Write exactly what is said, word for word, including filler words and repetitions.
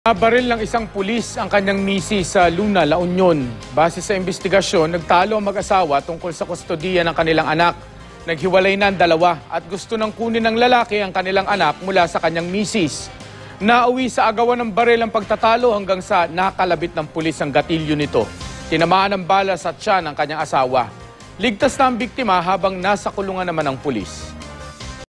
Nabaril ng isang pulis ang kanyang misis sa Luna, La Union. Base sa investigasyon, nagtalo ang mag-asawa tungkol sa kustodiya ng kanilang anak. Naghiwalay na ang dalawa at gusto nang kunin ng lalaki ang kanilang anak mula sa kanyang misis. Nauwi sa agawan ng baril ang pagtatalo hanggang sa nakalabit ng pulis ang gatilyo nito. Tinamaan ng bala sa tiyan ang kanyang asawa. Ligtas na ang biktima habang nasa kulungan naman ang pulis.